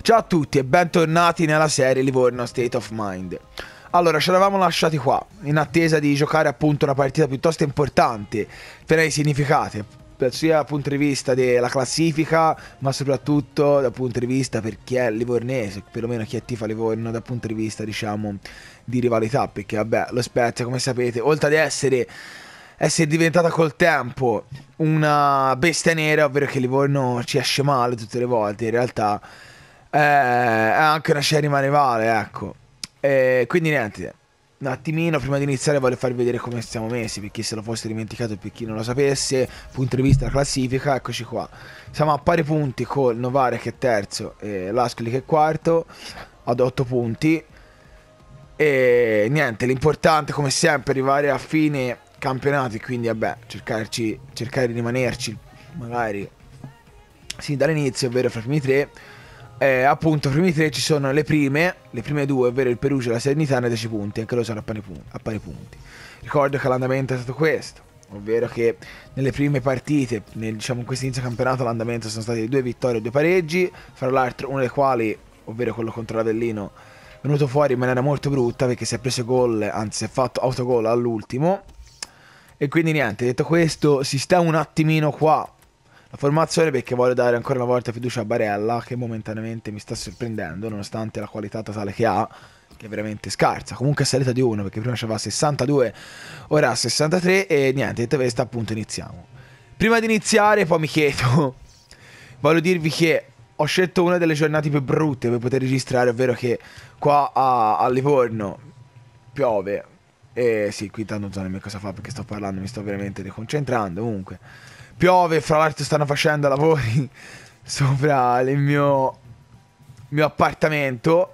Ciao a tutti e bentornati nella serie Livorno State of Mind. Allora, ci eravamo lasciati qua, in attesa di giocare appunto una partita piuttosto importante, piena di significati, sia dal punto di vista della classifica, ma soprattutto dal punto di vista per chi è livornese, perlomeno chi è tifa Livorno, dal punto di vista, diciamo, di rivalità, perché vabbè, lo Spezia, come sapete, oltre ad essere diventata col tempo una bestia nera, ovvero che Livorno ci esce male tutte le volte, in realtà è anche una scerima rivale, ecco. Quindi niente, un attimino prima di iniziare voglio farvi vedere come stiamo messi, per chi se lo fosse dimenticato e per chi non lo sapesse, punto di vista della classifica, eccoci qua. Siamo a pari punti con Novara che è terzo e l'Ascoli che è quarto, ad 8 punti. E niente, l'importante come sempre è arrivare a fine campionato, quindi vabbè, cercare di rimanerci magari sì dall'inizio, ovvero fra i primi tre. Appunto, i primi tre ci sono le prime due, ovvero il Perugia e la Salernitana, 10 punti, anche loro sono a pari punti. Ricordo che l'andamento è stato questo, ovvero che nelle prime partite, diciamo in questo inizio campionato, l'andamento sono stati 2 vittorie e 2 pareggi, fra l'altro uno dei quali, ovvero quello contro l'Avellino, è venuto fuori in maniera molto brutta perché si è preso gol, anzi si è fatto autogol all'ultimo. E quindi niente, detto questo, si sta un attimino qua la formazione, perché voglio dare ancora una volta fiducia a Barella, che momentaneamente mi sta sorprendendo nonostante la qualità totale che ha, che è veramente scarsa. Comunque è salita di 1 perché prima c'aveva 62, ora ha 63. E niente, detto questo, appunto iniziamo. Prima di iniziare poi mi chiedo, voglio dirvi che ho scelto una delle giornate più brutte per poter registrare, ovvero che qua a Livorno piove. E sì, qui tanto non so nemmeno cosa fa perché sto parlando, mi sto veramente deconcentrando. Comunque piove, fra l'altro stanno facendo lavori sopra il mio appartamento,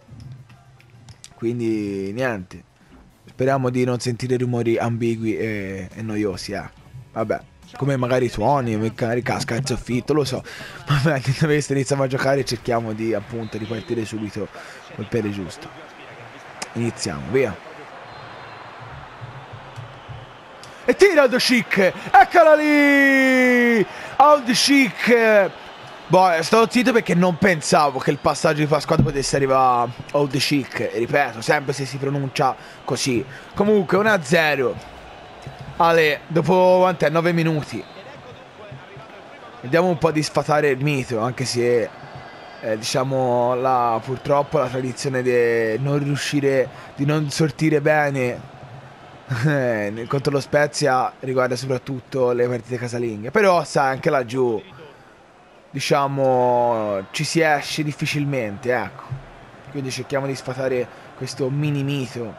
quindi niente, speriamo di non sentire rumori ambigui e noiosi, vabbè, come magari suoni, magari casca il soffitto, lo so. Vabbè, detto questo, iniziamo a giocare e cerchiamo di appunto ripartire subito col piede giusto. Iniziamo, via. E tira Aldo Chic, eccola lì, Aldo Chic. Boh, stavo zitto perché non pensavo che il passaggio di Pasquale potesse arrivare a Aldo Chic. Ripeto, sempre se si pronuncia così. Comunque 1-0. Ale, dopo 9 minuti. Vediamo un po' di sfatare il mito, anche se diciamo purtroppo la tradizione di non riuscire, di non sortire bene contro lo Spezia riguarda soprattutto le partite casalinghe. Però sai, anche laggiù diciamo ci si esce difficilmente, ecco. Quindi cerchiamo di sfatare questo mini mito.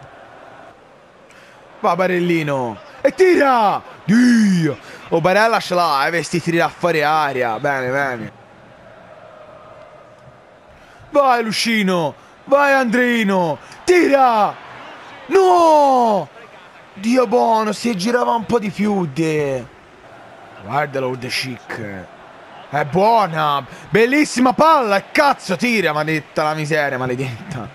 Va Barellino e tira! Dio! Oh, Barella ce l'ha, vestiti da fuori aria. Bene, bene. Vai Lucino, vai Andreino, tira! No! Dio buono, si girava un po' di più guardalo, The Chic. È buona, bellissima palla, e cazzo tira, maledetta la miseria, maledetta.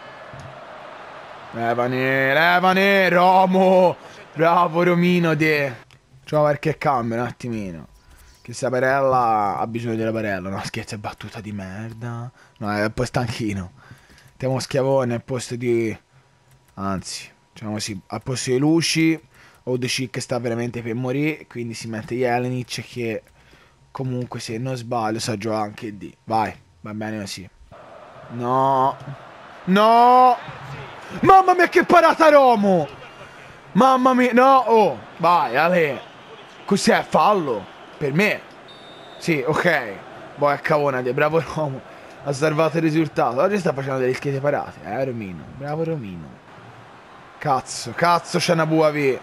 Levane, Romo. Bravo Romino C'ho qualche cambio un attimino, che se Barella ha bisogno della Barella. No scherzo, è battuta di merda. No, è un po' stanchino. Mettiamo Schiavone al posto di, anzi, diciamo così, al posto di Luci. Aldo Chic sta veramente per morire, quindi si mette Jelenic, che comunque se non sbaglio sa giocare anche D. Vai, va bene così. No, no, mamma mia che parata Romo, mamma mia, no, oh, vai Ale, cos'è, fallo per me? Sì, ok, boh, è cavona, bravo Romo, ha salvato il risultato. Oggi sta facendo delle schede parate, Romino, bravo Romino. Cazzo, c'è una Buavi.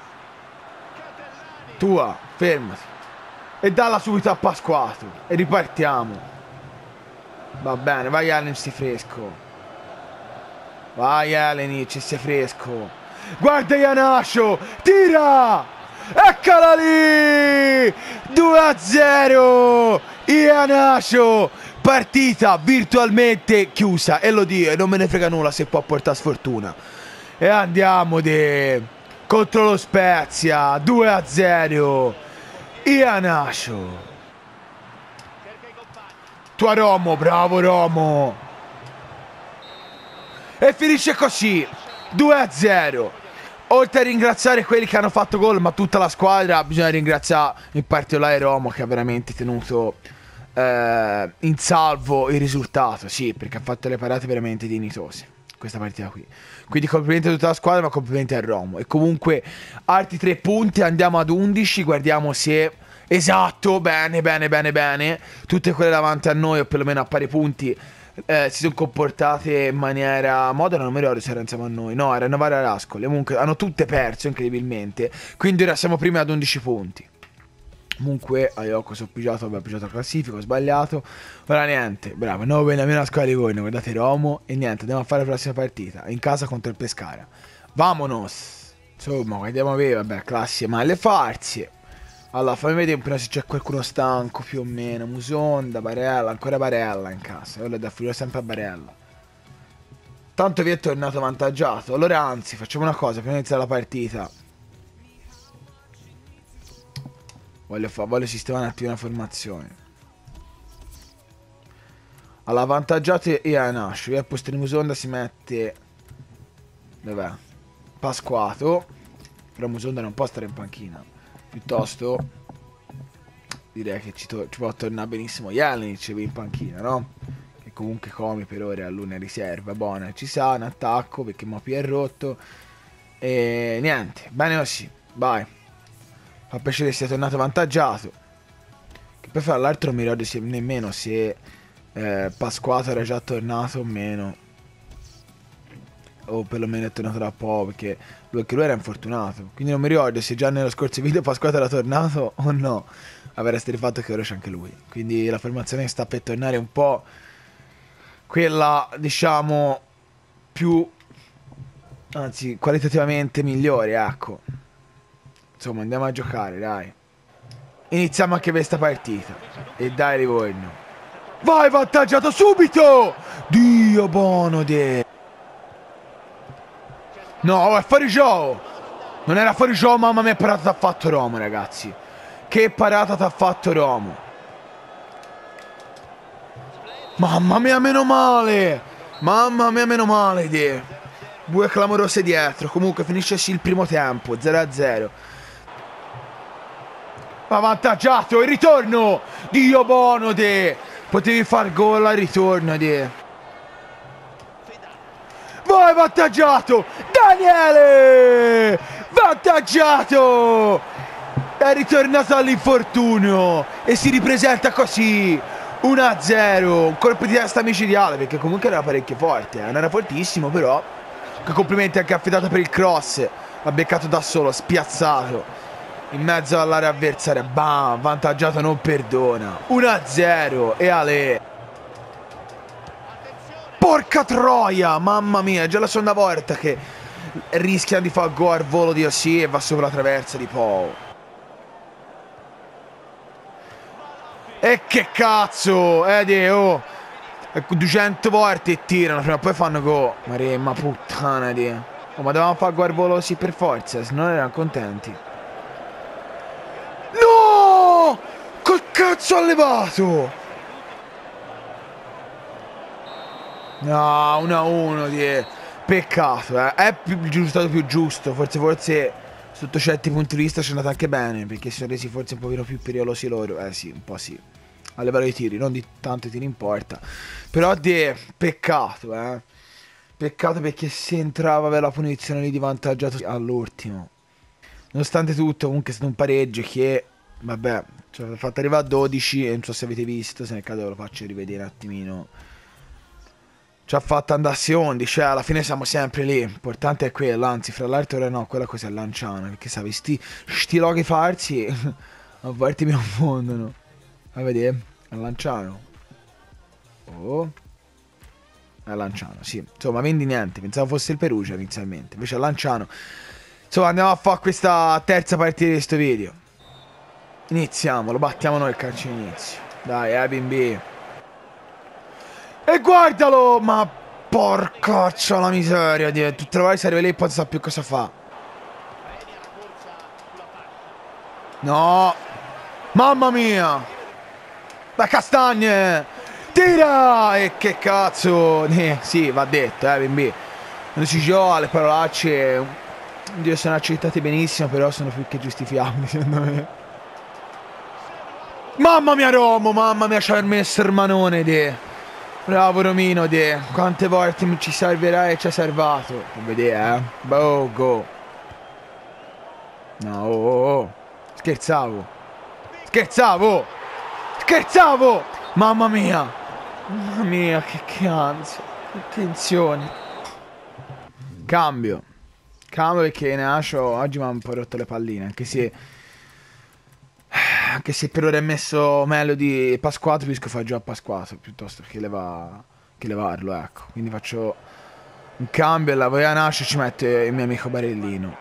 Tua, fermati. E dalla subito a Pasquato. E ripartiamo. Va bene, vai Jelenic, stai fresco. Vai Jelenic, stai fresco. Guarda Iannaccio, tira! Eccola lì! 2-0! Iannaccio! Partita virtualmente chiusa. E lo dico, non me ne frega nulla se può portare sfortuna. E andiamo contro lo Spezia, 2-0. Iannaccio. Tua Romo, bravo Romo. finisce così, 2-0. Oltre a ringraziare quelli che hanno fatto gol, ma tutta la squadra, bisogna ringraziare in particolare Romo, che ha veramente tenuto in salvo il risultato. Sì, perché ha fatto le parate veramente dignitose questa partita qui. Quindi complimenti a tutta la squadra, ma complimenti a Romo. E comunque altri 3 punti, andiamo ad 11. Guardiamo se... Esatto, bene, bene, bene, bene. Tutte quelle davanti a noi, o perlomeno a pari punti, si sono comportate in maniera... Modena non mi ricordo se era insieme a noi. No, era Novara e Ascoli. Comunque hanno tutte perso, incredibilmente. Quindi ora siamo primi ad 11 punti. Comunque, Ayoko sono pigiato, vabbè, pigiato la classifica, ho sbagliato. Ora niente, bravo, andiamo bene almeno a squadra di voi, guardate Romo. E niente, andiamo a fare la prossima partita, in casa contro il Pescara. Vamonos! Insomma, guardiamo a vedere, vabbè, classe, ma le farzie. Allora, fammi vedere un po' se c'è qualcuno stanco, più o meno. Musonda, Barella, ancora Barella in casa. Ora da finire sempre a Barella. Tanto vi è tornato avvantaggiato. Allora, anzi, facciamo una cosa, prima di iniziare la partita. Voglio sistemare un attimo una formazione. All'avvantaggiato Ianash. Via al posto di Musonda si mette... Dov'è? Pasquato. Però Musonda non può stare in panchina. Piuttosto direi che ci può tornare benissimo Jelenic in panchina, no? Che comunque come per ora è all'una riserva. Buona, ci sa, in attacco perché Mopi è rotto. E niente, bene così, vai. Fa piacere che sia tornato avvantaggiato. Che poi fra l'altro non mi ricordo nemmeno se Pasquato era già tornato o meno. O perlomeno è tornato da poco, perché lui era infortunato. Quindi non mi ricordo se già nello scorso video Pasquato era tornato o no. Vabbè, resta il fatto che ora c'è anche lui. Quindi la formazione sta per tornare un po' quella, diciamo, più... Anzi, qualitativamente migliore, ecco. Insomma, andiamo a giocare, dai. Iniziamo anche questa partita. E dai, rivolno. Vai, vantaggiato subito! Dio buono de... No, è fuori gioco. Non era fuori gioco, mamma mia, parata t'ha fatto Romo, ragazzi. Che parata t'ha fatto Romo. Mamma mia, meno male. Mamma mia, meno male, de. Due clamorose dietro. Comunque finisce il primo tempo, 0-0. Avvantaggiato, il ritorno. Dio buono, de. Potevi far gol al ritorno, de. Vai, vantaggiato! Daniele! Vantaggiato! È ritornato all'infortunio e si ripresenta così 1-0. Un colpo di testa micidiale, perché comunque era parecchio forte, non era fortissimo, però complimenti anche affidato per il cross. Ha beccato da solo, spiazzato in mezzo all'area avversaria. Bam, vantaggiato, non perdona. 1-0 e Ale. Porca troia, mamma mia, è già la seconda volta che rischiano di fare gol al volo di Ossi e va sopra la traversa di Pau. E che cazzo, oh, 200 volte e tirano, prima o poi fanno gol. Ma puttana di... Oh, ma dovevamo fare gol al volo sì per forza, se no erano contenti. No! Che cazzo ha levato? No, 1-1, peccato, è il risultato più giusto. Forse sotto certi punti di vista ci è andato anche bene, perché si sono resi forse un pochino più pericolosi loro. Sì, un po' sì. A livello di tiri, non di tanto tiri in porta. Però peccato, peccato, perché se entrava per la punizione lì di vantaggiato all'ultimo. Nonostante tutto, comunque è stato un pareggio che, vabbè, ci ha fatto arrivare a 12 e non so se avete visto, se nel caso ve lo faccio rivedere un attimino. Ci ha fatto andarsi 11, cioè alla fine siamo sempre lì. L'importante è quello, anzi, fra l'altro ora no, quella cosa è Lanciano, perché sai, sti loghi farsi a volte mi confondono. Vai a vedere, è Lanciano. Oh, è Lanciano, sì. Insomma, quindi niente, pensavo fosse il Perugia inizialmente, invece è Lanciano. Insomma, andiamo a fare questa terza partita di questo video. Iniziamo, lo battiamo noi il calcio inizio. Dai, bimbi. E guardalo! Ma porcaccia la miseria, tutte le volte si arriva lì e poi non sa più cosa fa. No! Mamma mia! La castagne! Tira! E che cazzo! Sì, va detto, bimbi. quando si gioca le parolacce, oddio, sono accettate benissimo, però sono più che giustificabili secondo me. Mamma mia Romo, mamma mia, c'ha messo il manone de. Bravo Romino de. Quante volte mi ci salverà e ci ha salvato. Non vedere, Boh, go. No, oh. Scherzavo. Scherzavo. Scherzavo. Mamma mia. Mamma mia, che ansia. Che tensione. Cambio perché Nacio oggi mi ha un po' rotto le palline. Anche se per ora è messo meglio di Pasquato, preferisco fare già Pasquato piuttosto che levarlo, ecco. Quindi faccio un cambio e la Voia Nacio ci mette il mio amico Barellino.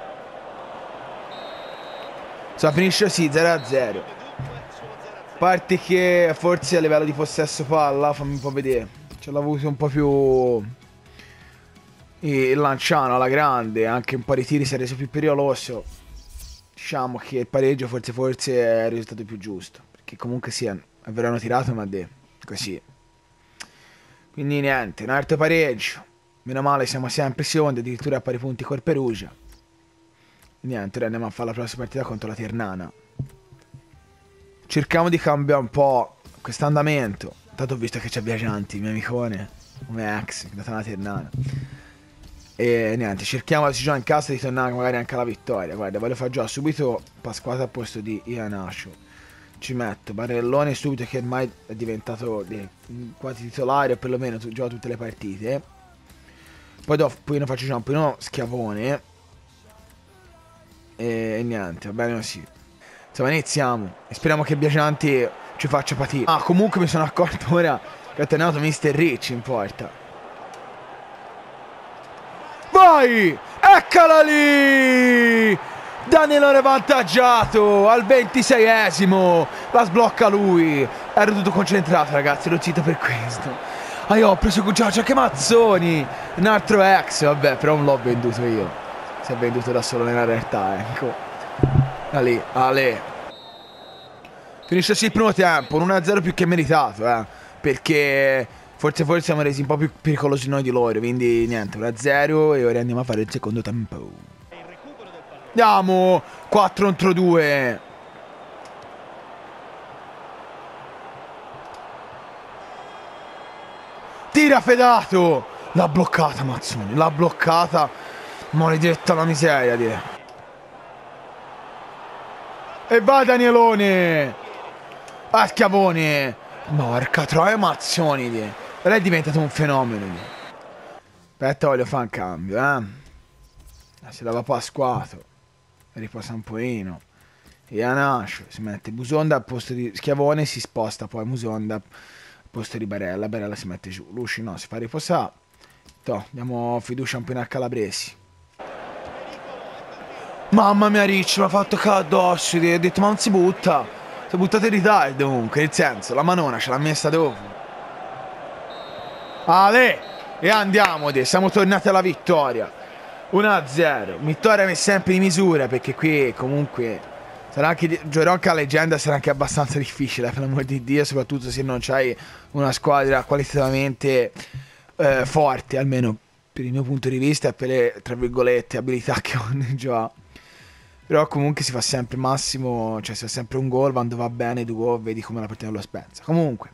Insomma, finisce così 0-0. A parte che forse a livello di possesso palla, fammi un po' vedere, ce l'ho avuto un po' più il Lanciano alla grande, anche un po' di tiri si è reso più pericoloso. Diciamo che il pareggio forse è il risultato più giusto, perché comunque sì, avranno tirato ma così. Quindi niente, un altro pareggio. Meno male siamo sempre secondi, addirittura a pari punti col Perugia. Niente, ora andiamo a fare la prossima partita contro la Ternana. Cerchiamo di cambiare un po' questo andamento. Tanto ho visto che c'è Viaggianti, il mio amicone, come ex, da una Ternana. E niente, cerchiamo se gioca in casa di tornare magari anche alla vittoria. Guarda, voglio fare già subito Pasquale al posto di Iannaccio. Ci metto Barellone subito, che ormai è diventato quasi titolare, o perlomeno gioca tutte le partite. Poi dopo ne faccio già un po' Schiavone. E niente, va bene così. Insomma, iniziamo. E speriamo che Biagianti ci faccia patire. Ah, comunque mi sono accorto ora che ha tornato Mr. Rich in porta. Vai! Eccola lì! Danielone vantaggiato al 26esimo. La sblocca lui. Ero tutto concentrato, ragazzi, ero zitto per questo. Ah, io ho preso Giorgia, che mazzoni! Un altro ex, vabbè, però non l'ho venduto io. Si è venduto da solo nella realtà, ecco. Ali, Ale. Finisce sì il primo tempo, un 1-0 più che meritato, perché forse siamo resi un po' più pericolosi noi di loro. Quindi niente, 1-0 e ora andiamo a fare il secondo tempo. Andiamo, 4 contro 2. Tira Fedato. L'ha bloccata Mazzoni, l'ha bloccata. Maledetta la miseria, direi. E va Danielone. A Schiavone. Porca troia Mazzoni, direi. Lei è diventato un fenomeno. Aspetta, voglio fare un cambio, Si lava Pasquato. Riposa un pochino. Iannaccio. Si mette Musonda al posto di Schiavone. Si sposta poi Musonda al posto di Barella. Barella si mette giù. Luci no, si fa riposare. Diamo fiducia un po' a Calabresi. Mamma mia Ricci, mi ha fatto caldo addosso. Ho detto ma non si butta. Si è buttato in ritardo comunque. Nel senso, la manona ce l'ha messa dopo. Ale! E andiamo, siamo tornati alla vittoria. 1-0. Vittoria messa sempre di misura, perché qui comunque sarà anche, giocherò anche a leggenda, sarà anche abbastanza difficile, per l'amor di Dio, soprattutto se non c'hai una squadra qualitativamente forte, almeno per il mio punto di vista e per le, tra virgolette, abilità che ho nel gioco. Però comunque si fa sempre massimo, cioè si fa sempre un gol, quando va bene tu vedi come la partita lo Spezia. Comunque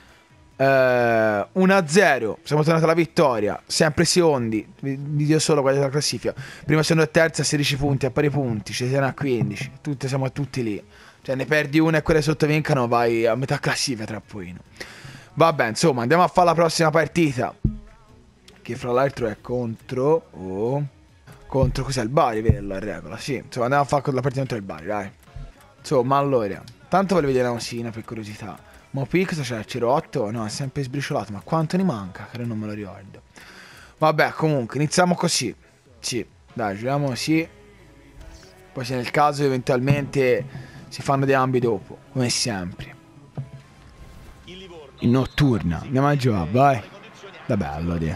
1-0, siamo tornati alla vittoria, sempre secondi, vi dico solo qual è la classifica. Prima, seconda e terza 16 punti, a pari punti, ci siamo a 15, siamo tutti lì. Cioè ne perdi una e quelle sotto vincano, vai a metà classifica tra pochino. Vabbè, insomma, andiamo a fare la prossima partita, che fra l'altro è contro contro cos'è, il Bari, vero la regola? Sì, insomma andiamo a fare la partita contro il Bari, dai. Insomma, allora, tanto voglio vedere la Mosina per curiosità. Ma Pixel c'è il Cirotto? No, è sempre sbriciolato. Ma quanto ne manca? Che non me lo ricordo. Vabbè, comunque, iniziamo così. Sì, dai, giriamo così. Poi se nel caso eventualmente si fanno dei cambi dopo, come sempre. In notturna. Andiamo a giocare, vai. Da bello, dì.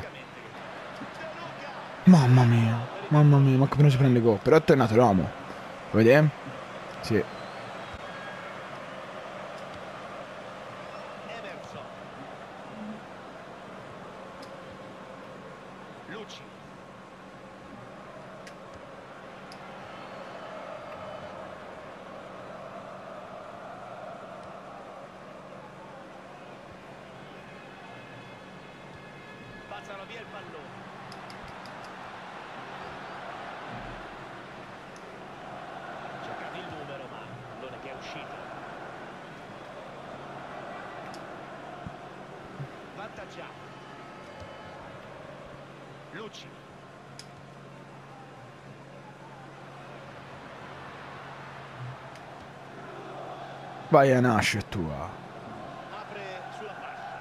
Mamma mia, ma che non si prende gol. Però è tornato l'uomo. Vuoi vedere? Sì. Spazzano via il pallone. Cercato il numero, ma il pallone che è uscito. Vantaggiato. Lucci. Vai a nascere tua. Apre sulla fascia.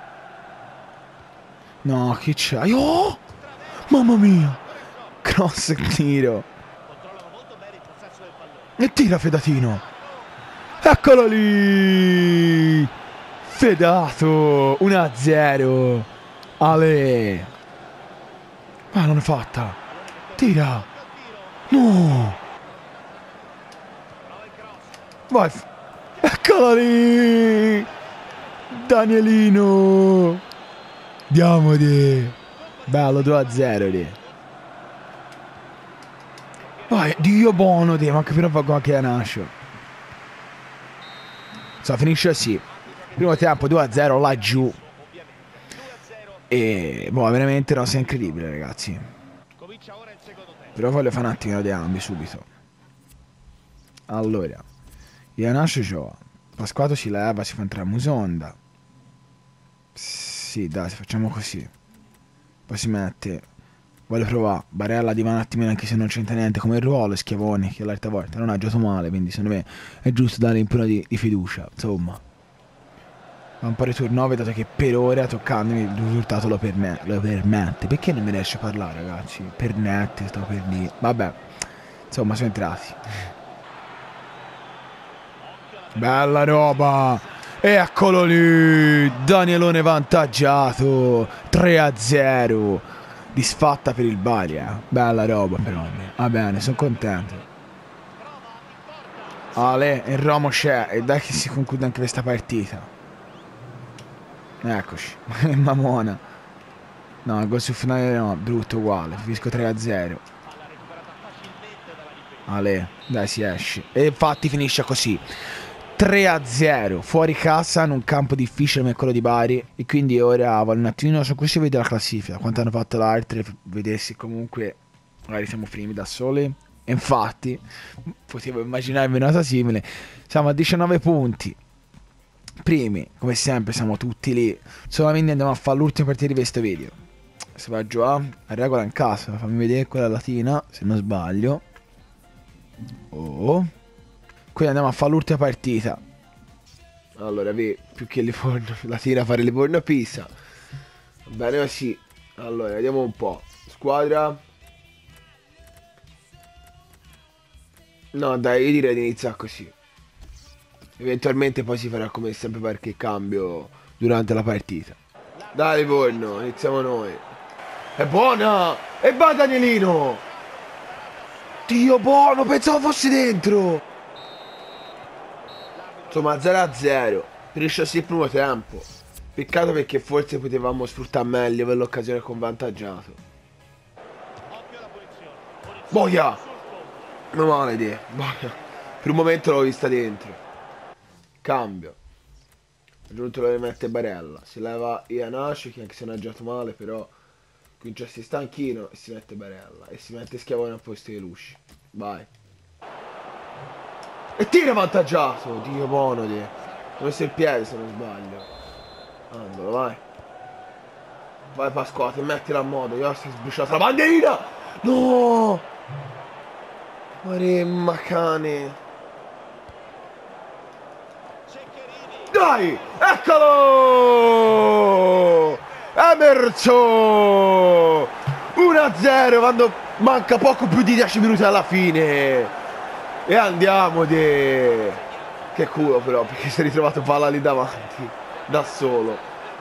No, chi c'hai? Oh! Mamma mia! Cross e tiro. Controllano molto bene il possesso del pallone. E tira Fedatino. Eccolo lì! Fedato! 1-0. Ale. Ma non è fatta. Tira. No. Prova il cross. Vai. Eccolo lì. Danielino. Diamoli. Bello 2-0 lì. Vai. Dio buono di. Ma che però fa anche a nascio. So, finisce così. Primo tempo 2-0 laggiù. E boh, veramente una cosa incredibile, ragazzi. Comincia ora il secondo tempo. Però voglio fare un attimino di ambi subito. Allora, Ianash gioca. Pasquato si leva, si fa entrare Musonda. Sì, dai, facciamo così. Poi si mette. Voglio provare. Barella di un attimino, anche se non c'entra niente come il ruolo. Schiavoni, che l'altra volta non ha giocato male. Quindi secondo me è giusto dare un po' di fiducia. Insomma. Fa un po' di turnover, dato che per ora toccandomi il risultato lo permette. Perché non mi riesce a parlare, ragazzi? Permette, sto per dire. Vabbè. Insomma, sono entrati. Bella roba. Eccolo lì. Danielone vantaggiato. 3-0. Disfatta per il Bari, eh. Bella roba però. Va bene, sono contento. Ale, il Romo c'è. E dai che si conclude anche questa partita. Eccoci. Mamona. No, il gol sul finale no. Brutto uguale. Finisco 3-0. Palla recuperata facilmente dalla difesa. Ale, dai si esce. E infatti finisce così. 3-0 fuori casa in un campo difficile come quello di Bari. E quindi ora vado un attimino su questo vedo la classifica. Quanto hanno fatto l'altro. Vedessi comunque. Magari siamo primi da soli. E infatti potevo immaginarmi una cosa simile. Siamo a 19 punti. Primi, come sempre siamo tutti lì. Solamente andiamo a fare l'ultima partita di questo video. Si va giù a regola in casa. Fammi vedere quella latina, se non sbaglio. Oh. Quindi andiamo a fare l'ultima partita. Allora, più che Livorno, Latina fare Livorno-Pisa. Va bene così. Allora, vediamo un po'. Squadra. No, dai, io direi di iniziare così. Eventualmente poi si farà come sempre qualche cambio durante la partita. Dai Livorno, iniziamo noi. È buona! E va Danielino! Dio buono, pensavo fosse dentro! Insomma 0-0. Finisce così il primo tempo. Peccato perché forse potevamo sfruttare meglio per l'occasione con vantaggiato. Occhio alla punizione. Boia! Non male di. Boia. Per un momento l'ho vista dentro. Cambio. Aggiunto lo rimette Barella. Si leva Ianash che anche se non ha giocato male però comincia a essere stanchino e si mette Barella. E si mette Schiavone al posto di Lusci. Vai. E tira vantaggiato. Dio buono di. Ho messo il piede se non sbaglio. Andalo, vai. Vai Pasquale, mettila a modo. Io si è sbruciata la bandierina. No. Maremma cane. Dai, eccolo! Emerso! 1-0 quando manca poco più di 10 minuti alla fine. E andiamo di. Che culo però, perché si è ritrovato palla lì davanti, da solo.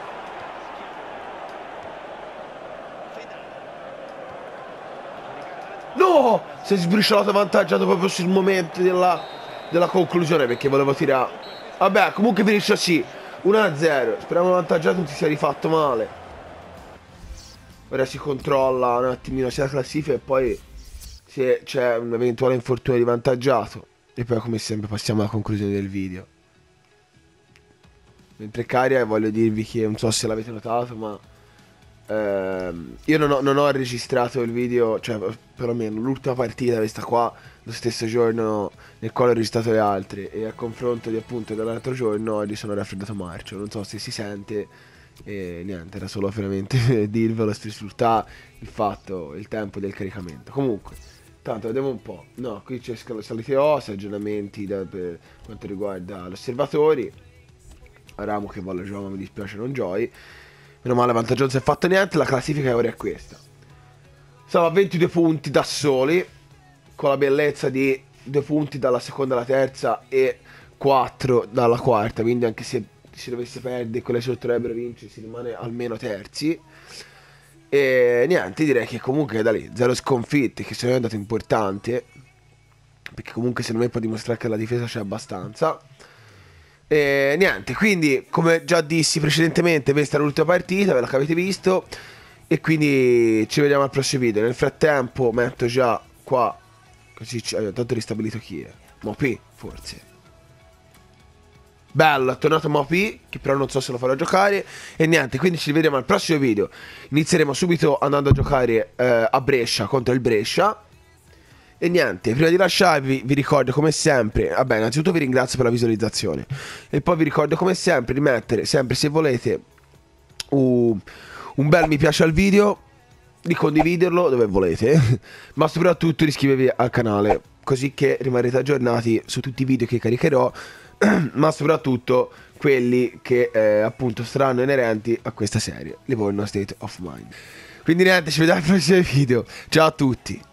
No! Si è sbriciolato avvantaggiato proprio sul momento della conclusione perché volevo tirare. Vabbè, comunque finisce così 1-0. Speriamo avvantaggiato non si sia rifatto male. Ora si controlla un attimino sia la classifica e poi se c'è un eventuale infortunio di vantaggiato. E poi come sempre passiamo alla conclusione del video. Mentre Caria voglio dirvi che non so se l'avete notato ma io non ho registrato il video, cioè perlomeno l'ultima partita questa qua, lo stesso giorno nel quale ho registrato le altre, e a confronto di appunto dell'altro giorno oggi sono raffreddato marcio, non so se si sente, e niente, era solo veramente dirvelo, sfruttar il fatto, il tempo del caricamento. Comunque, tanto vediamo un po'. No, qui c'è salite ossa, aggiornamenti per quanto riguarda gli osservatori. Ramo che vuole giocare, ma mi dispiace non giochi. Meno male vantaggio non si è fatto niente. La classifica ora è questa. Siamo a 22 punti da soli, con la bellezza di 2 punti dalla seconda alla terza e 4 dalla quarta. Quindi anche se si dovesse perdere, quelle sotto dovrebbero vincere, si rimane almeno terzi. E niente, direi che comunque da lì 0 sconfitte, che secondo me è un dato importante, perché comunque secondo me può dimostrare che la difesa c'è abbastanza. E niente, quindi come già dissi precedentemente, questa è l'ultima partita, ve la avete visto, e quindi ci vediamo al prossimo video. Nel frattempo metto già qua, così tanto ristabilito chi è, Mopi forse. Bello, è tornato Mopi, che però non so se lo farò giocare. E niente, quindi ci vediamo al prossimo video. Inizieremo subito andando a giocare a Brescia contro il Brescia. E niente, prima di lasciarvi vi ricordo come sempre, vabbè, innanzitutto vi ringrazio per la visualizzazione, e poi vi ricordo come sempre di mettere sempre, se volete, un bel mi piace al video, di condividerlo dove volete, ma soprattutto di iscrivervi al canale, così che rimarrete aggiornati su tutti i video che caricherò, ma soprattutto quelli che appunto saranno inerenti a questa serie, Livorno State of Mind. Quindi niente, ci vediamo al prossimo video, ciao a tutti!